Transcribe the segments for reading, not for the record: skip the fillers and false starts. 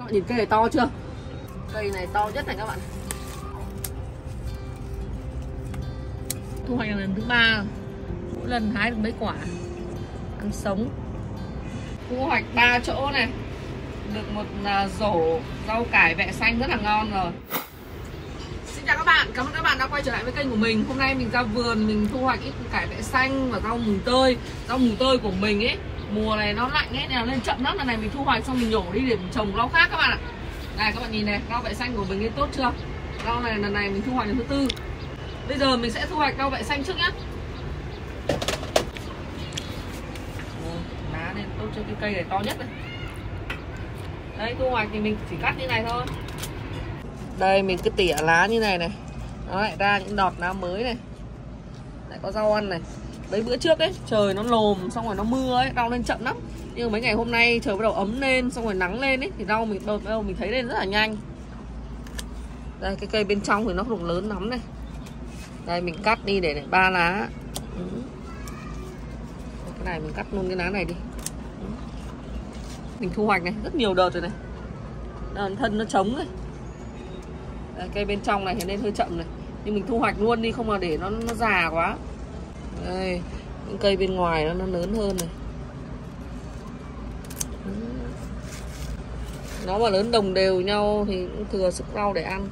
Nhìn cây này to chưa? Cây này to nhất này các bạn. Thu hoạch là lần thứ 3, mỗi lần hái được mấy quả, ăn sống. Thu hoạch 3 chỗ này, được một rổ rau cải vẹ xanh rất là ngon rồi. Xin chào các bạn, cảm ơn các bạn đã quay trở lại với kênh của mình. Hôm nay mình ra vườn, mình thu hoạch ít cải vẹ xanh và rau mùng tơi. Rau mùng tơi của mình ấy, mùa này nó lạnh ấy, nên là lên chậm lắm. Lần này mình thu hoạch xong mình nhổ đi để mình trồng rau khác các bạn ạ. Này các bạn nhìn này, rau vẹ xanh của mình lên tốt chưa? Rau này lần này mình thu hoạch lần thứ 4. Bây giờ mình sẽ thu hoạch rau vẹ xanh trước nhá. Lá lên tốt cho cái cây này to nhất này. Đây, thu hoạch thì mình chỉ cắt như này thôi. Đây mình cứ tỉa lá như này này, nó lại ra những đọt lá mới này, lại có rau ăn này. Đấy bữa trước ấy trời nó lồm xong rồi nó mưa ấy, rau lên chậm lắm. Nhưng mấy ngày hôm nay trời bắt đầu ấm lên, xong rồi nắng lên ấy, thì rau mình bắt đầu mình thấy lên rất là nhanh. Đây cái cây bên trong thì nó không lớn lắm này. Đây mình cắt đi để 3 lá. Cái này mình cắt luôn cái lá này đi. Mình thu hoạch này rất nhiều đợt rồi này, thân nó trống này. Đây, cây bên trong này thì nên hơi chậm này, nhưng mình thu hoạch luôn đi, không là để nó già quá. Đây những cây bên ngoài nó lớn hơn này. Nó mà lớn đồng đều nhau thì cũng thừa sức rau để ăn.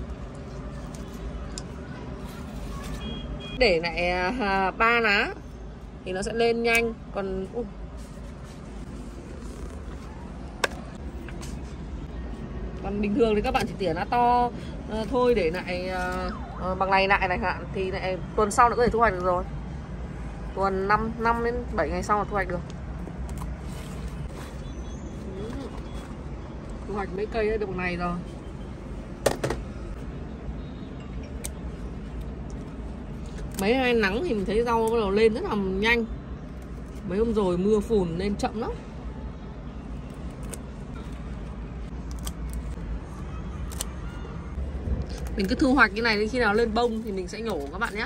Để lại 3 lá thì nó sẽ lên nhanh. Còn bình thường thì các bạn chỉ tỉa lá to thôi, để lại bằng này lại này hạn, thì lại tuần sau nữa có thể thu hoạch được rồi. Tuần 5 đến 7 ngày sau là thu hoạch được. Thu hoạch mấy cây được bằng này rồi. Mấy ngày nắng thì mình thấy rau bắt đầu lên rất là nhanh. Mấy hôm rồi mưa phùn lên chậm lắm. Mình cứ thu hoạch như này đến khi nào lên bông thì mình sẽ nhổ các bạn nhé.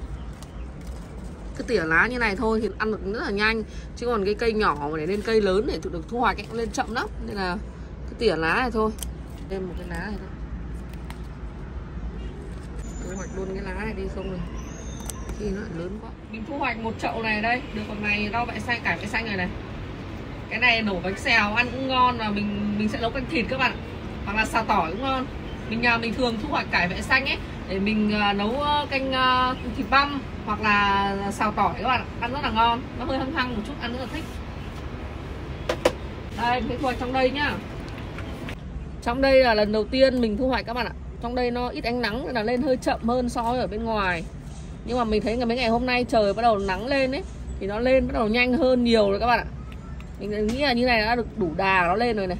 Cứ tỉa lá như này thôi thì ăn được rất là nhanh. Chứ còn cái cây nhỏ mà để lên cây lớn để được thu hoạch ấy, lên chậm lắm. Nên là cứ tỉa lá này thôi. Thêm một cái lá này thôi. Thu hoạch luôn cái lá này đi không rồi khi nó lớn quá. Mình thu hoạch một chậu này đây, được bằng này rau vẹ xanh, cải vẹ xanh này này. Cái này nổ bánh xèo ăn cũng ngon, và mình sẽ nấu canh thịt các bạn, hoặc là xào tỏi cũng ngon. Mình thường thu hoạch cải vẹ xanh ấy để mình nấu canh thịt băm hoặc là xào tỏi các bạn, ăn rất là ngon, nó hơi hăng hăng một chút, ăn rất là thích. Đây mình thu hoạch trong đây nhá. Trong đây là lần đầu tiên mình thu hoạch các bạn ạ. Trong đây nó ít ánh nắng nên là lên hơi chậm hơn so với ở bên ngoài. Nhưng mà mình thấy mấy ngày hôm nay trời bắt đầu nắng lên ấy, thì nó lên bắt đầu nhanh hơn nhiều rồi các bạn ạ. Mình nghĩ là như này đã được đủ đà nó lên rồi này.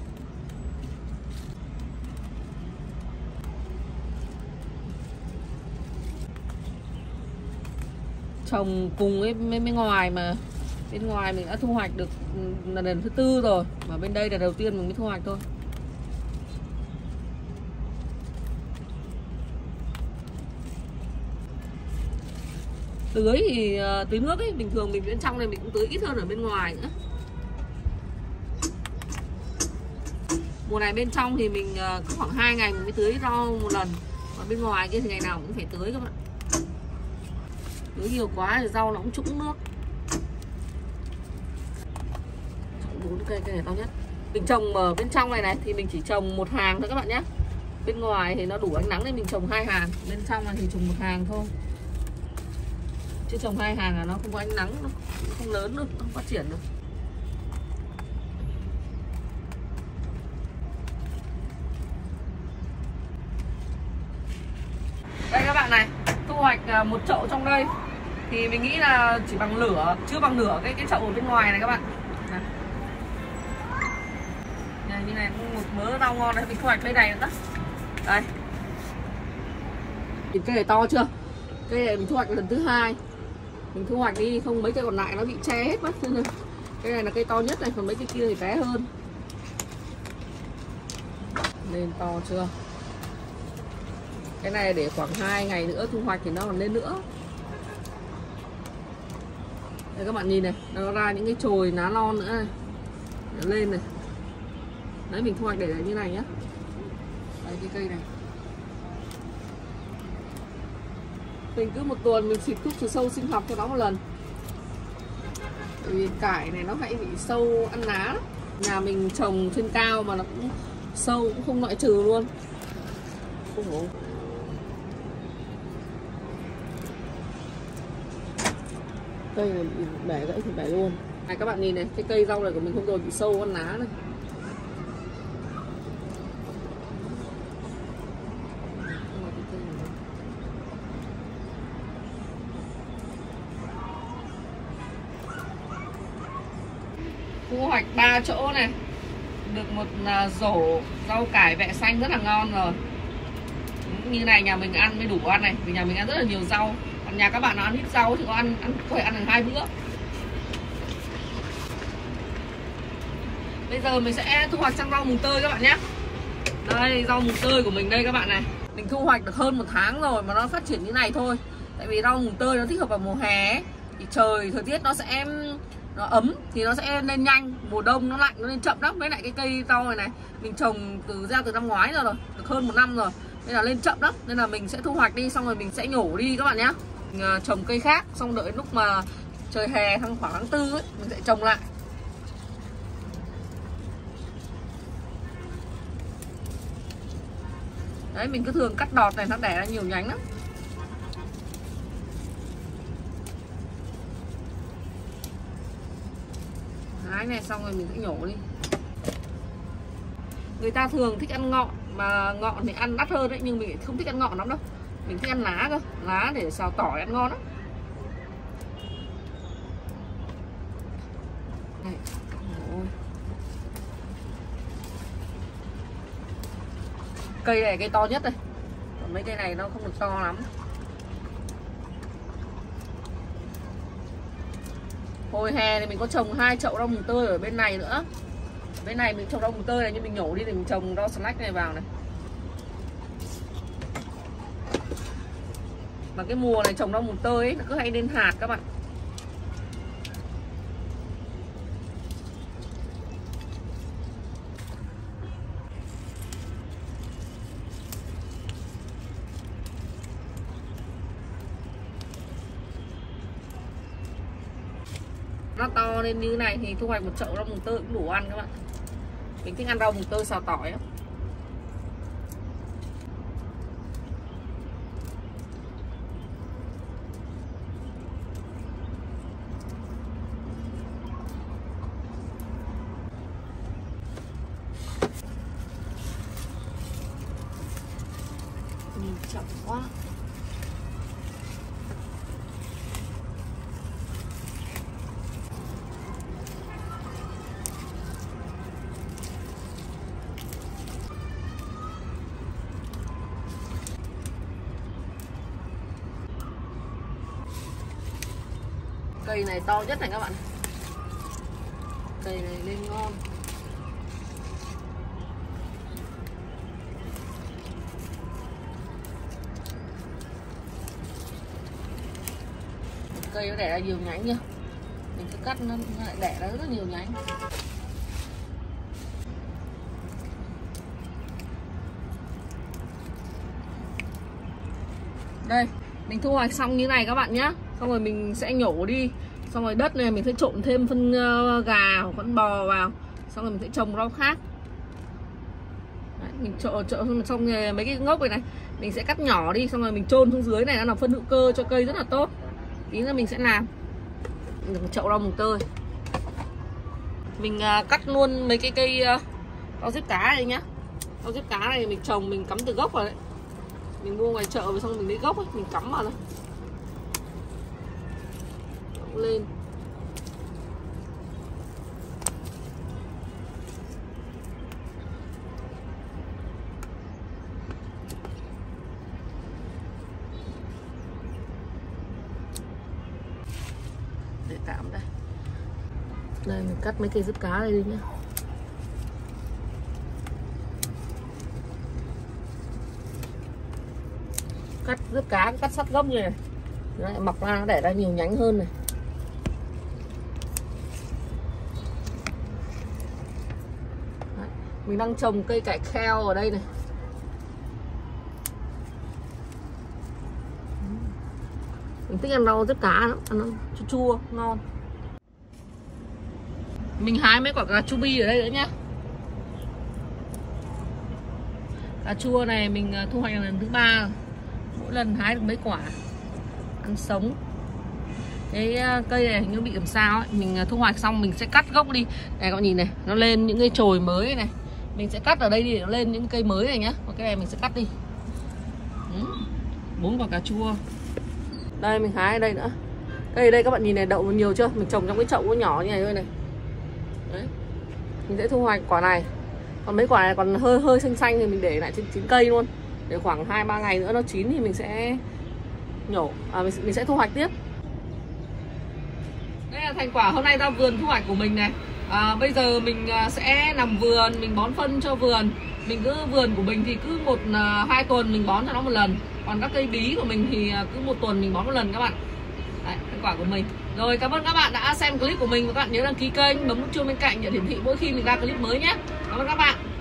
Trồng cùng với bên ngoài, mà bên ngoài mình đã thu hoạch được là lần thứ 4 rồi, mà bên đây là đầu tiên mình mới thu hoạch thôi. Tưới thì tưới nước ấy, bình thường mình bên trong này mình cũng tưới ít hơn ở bên ngoài nữa. Mùa này bên trong thì mình có khoảng 2 ngày mình mới tưới rau một lần, còn bên ngoài kia thì ngày nào cũng phải tưới các bạn. Tưới nhiều quá thì rau nó cũng trũng nước. 4 cây, cây này to nhất. Mình trồng ở bên trong này thì mình chỉ trồng 1 hàng thôi các bạn nhé. Bên ngoài thì nó đủ ánh nắng nên mình trồng 2 hàng, bên trong này thì trồng 1 hàng thôi. Chứ trồng 2 hàng là nó không có ánh nắng, nó không lớn được, nó không phát triển được. Đây các bạn này, thu hoạch một chậu trong đây thì mình nghĩ là chỉ bằng lửa, chưa bằng nửa cái chậu ở bên ngoài này các bạn. Này, như này một mớ rau ngon này, mình thu hoạch cây này nữa. Đây. Nhìn cây này to chưa? Cây này mình thu hoạch lần thứ 2. Mình thu hoạch đi, không mấy cây còn lại nó bị che hết mất. Cây này là cây to nhất này, còn mấy cây kia thì bé hơn. Lên to chưa? Cái này để khoảng 2 ngày nữa thu hoạch thì nó còn lên nữa. Đây các bạn nhìn này, nó ra những cái chồi lá non nữa này. Nó lên này. Đấy, mình thu hoạch để như này nhá. Đây cái cây này. Mình cứ một tuần mình xịt thuốc trừ sâu sinh học cho nó một lần. Bởi vì cải này nó hay bị sâu ăn lá lắm. Nhà mình trồng trên cao mà nó cũng sâu cũng không loại trừ luôn. Không ổn. Cây này bị bẻ gãy thì bẻ luôn. Này các bạn nhìn này, cái cây rau này của mình không rồi bị sâu ăn lá này. Thu hoạch 3 chỗ này, được một rổ rau cải vẹ xanh rất là ngon rồi. Như này nhà mình ăn mới đủ ăn này, vì nhà mình ăn rất là nhiều rau. Còn nhà các bạn nào ăn ít rau thì có thể ăn được 2 bữa. Bây giờ mình sẽ thu hoạch sang rau mùng tơi các bạn nhé. Đây rau mùng tơi của mình đây các bạn này. Mình thu hoạch được hơn 1 tháng rồi mà nó phát triển như này thôi. Tại vì rau mùng tơi nó thích hợp vào mùa hè ấy. Thì thời tiết nó ấm thì nó sẽ lên nhanh. Mùa đông nó lạnh nó lên chậm lắm. Với lại cái cây rau này mình trồng ra từ năm ngoái rồi, được hơn 1 năm rồi, nên là lên chậm lắm. Nên là mình sẽ thu hoạch đi xong rồi mình sẽ nhổ đi các bạn nhé. Mình trồng cây khác xong đợi lúc mà trời hè khoảng tháng 4 ấy, mình sẽ trồng lại. Đấy, mình cứ thường cắt đọt này, nó đẻ ra nhiều nhánh lắm. Hái này xong rồi mình sẽ nhổ đi. Người ta thường thích ăn ngọn, mà ngọn thì ăn đắt hơn đấy, nhưng mình không thích ăn ngọn lắm đâu. Mình thích ăn lá cơ, lá để xào tỏi ăn ngon lắm. Đây. Cây này cây to nhất đây, còn mấy cây này nó không được to lắm. Hồi hè thì mình có trồng 2 chậu rau mùng tơi ở bên này nữa. Bên này mình trồng rau mùng tơi này, nhưng mình nhổ đi thì mình trồng rau snack này vào này. Mà cái mùa này trồng rau mùng tơi ấy, nó cứ hay lên hạt các bạn. Nó to lên như này thì thu hoạch một chậu rau mùng tơi cũng đủ ăn các bạn. Mình thích ăn rau mùng tơi xào tỏi á. Nhìn chậm quá. Cây này to nhất này các bạn. Cây này lên ngon. Cây nó đẻ ra nhiều nhánh nhá. Mình cứ cắt nó lại đẻ ra rất nhiều nhánh. Đây, mình thu hoạch xong như này các bạn nhé. Xong rồi mình sẽ nhổ đi. Xong rồi đất này mình sẽ trộn thêm phân gà hoặc phân bò vào. Xong rồi mình sẽ trồng rau khác. Đấy, mình trộn xong mấy cái ngốc này mình sẽ cắt nhỏ đi. Xong rồi mình chôn xuống dưới này, nó là phân hữu cơ cho cây rất là tốt. Tí nữa mình sẽ làm được một chậu rau mùng tơi. Mình cắt luôn mấy cái cây rau diếp cá này nhá. Rau diếp cá này mình trồng, mình cắm từ gốc vào đấy. Mình mua ngoài chợ rồi xong mình lấy gốc ấy, mình cắm vào thôi. Lên. Để tạm đây. Đây mình cắt mấy cây diếp cá này đi nhá. Cắt diếp cá, cắt sát gốc như này. Nó lại mọc ra, nó đẻ ra nhiều nhánh hơn này. Đấy. Mình đang trồng cây cải kheo ở đây này. Mình thích ăn rau diếp cá lắm, ăn nó chua chua, ngon. Mình hái mấy quả cà chua bi ở đây nữa nhá. Cà chua này mình thu hoạch lần thứ 3. Mỗi lần hái được mấy quả. Ăn sống. Cái cây này nó bị làm sao ấy. Mình thu hoạch xong mình sẽ cắt gốc đi. Này các bạn nhìn này, nó lên những cái chồi mới này. Mình sẽ cắt ở đây đi, nó lên những cây mới này nhá. Còn cái này mình sẽ cắt đi. 4 quả cà chua. Đây mình hái ở đây nữa. Cây ở đây các bạn nhìn này, đậu nhiều chưa? Mình trồng trong cái chậu nhỏ như này thôi này. Đấy. Mình sẽ thu hoạch quả này. Còn mấy quả này còn hơi xanh xanh thì mình để lại trên cây luôn. Để khoảng 2-3 ngày nữa nó chín thì mình sẽ nhổ, mình sẽ thu hoạch tiếp. Đây là thành quả hôm nay ra vườn thu hoạch của mình này. Bây giờ mình sẽ làm vườn, mình bón phân cho vườn. Mình cứ vườn của mình thì cứ 1-2 tuần mình bón cho nó một lần. Còn các cây bí của mình thì cứ 1 tuần mình bón một lần các bạn. Đấy, thành quả của mình. Rồi, cảm ơn các bạn đã xem clip của mình. Và các bạn nhớ đăng ký kênh, bấm nút chuông bên cạnh để hiển thị mỗi khi mình ra clip mới nhé. Cảm ơn các bạn.